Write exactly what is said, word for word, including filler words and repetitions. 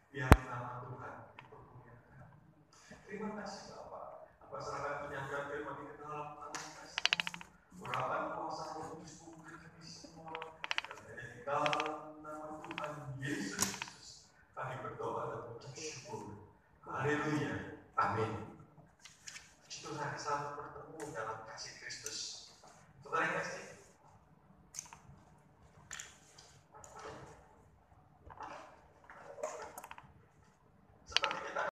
Biar nama Tuhan dipermuliakan. Terima kasih Bapak. Apa serahkan penyampaian firman ini ke dalam tangan kasih. Urapan kuasa Roh Kudus bukan kami semua. Dan hanya di dalam nama Tuhan Yesus Kristus kami berdoa dan mengucap syukur. Haleluya.